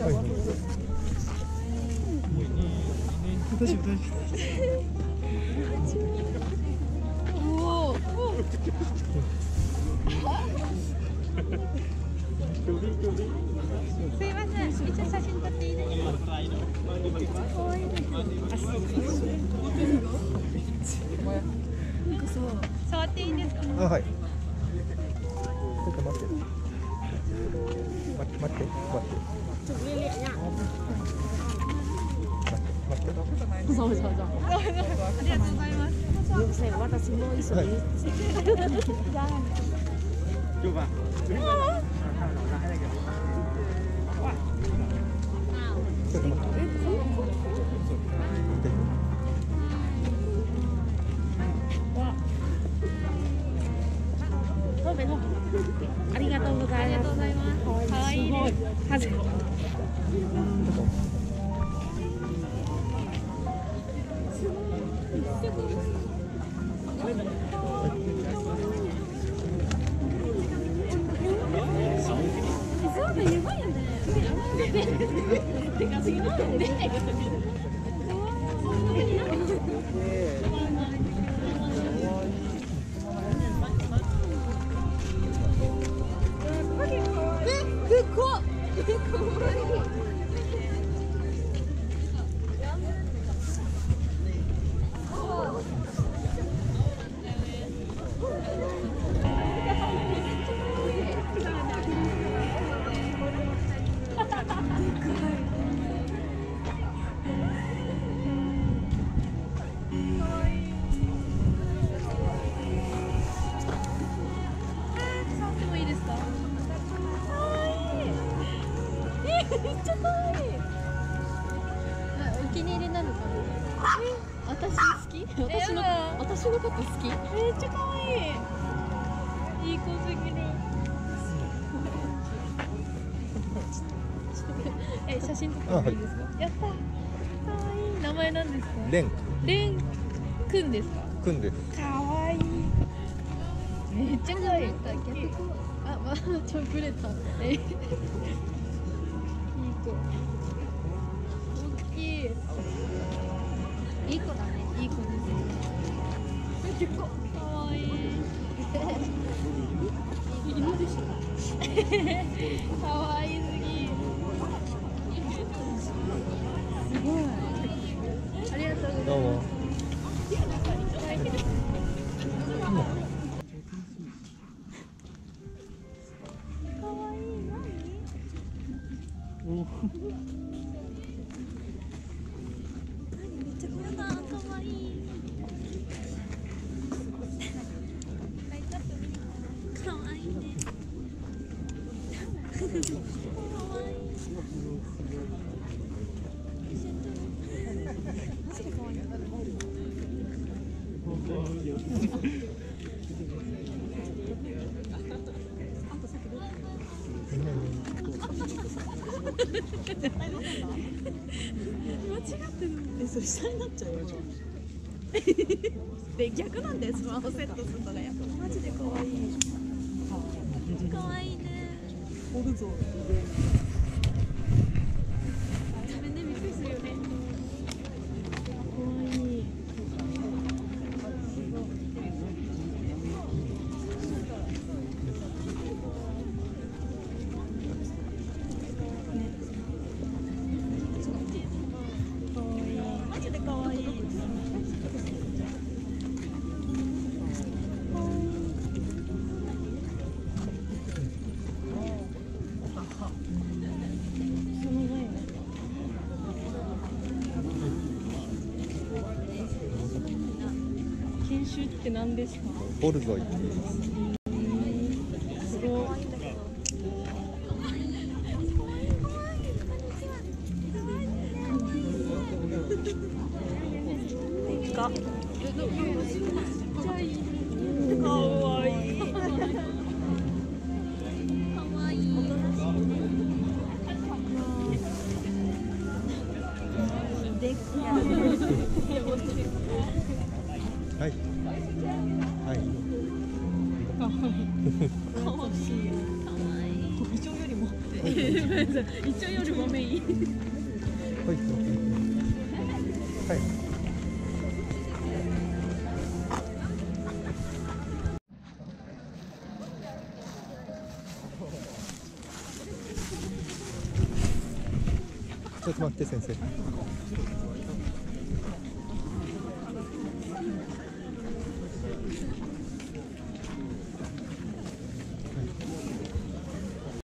すいません、一応写真撮っていいですか？可愛いです。なんかそう、触っていいですか？ あ、はい。ちょっと待って。待って。 そう。ありがとうございます。私も一緒に。ありがとうございます。可愛いです。お気に入りなのかな。私好き？私のこと好き？めっちゃ可愛い。いい子すぎる。写真撮ってもいいですか？やった。可愛い。名前なんですか？ レンくんですか？ くんです。 可愛い。めっちゃ可愛い。あ、まあ、ちょぶれた。いい子。大きい。いい子だね。いい子です。めっちゃ可愛い。犬でした。可愛いすぎ。すごい。ありがとうございます。 どうも。 それ下になっちゃうよ。で逆なんでスマホセットするのがやっぱマジで可愛い。可愛いね。おるぞ。自分でびっくりするよね。可愛い。研修って何ですか？ ボルゾイ。 すごい。か。かわいい。 はい。はい。 かわいい。かわいい。部長よりも。 一応夜もメイン。 はいはい。ちょっと待って先生。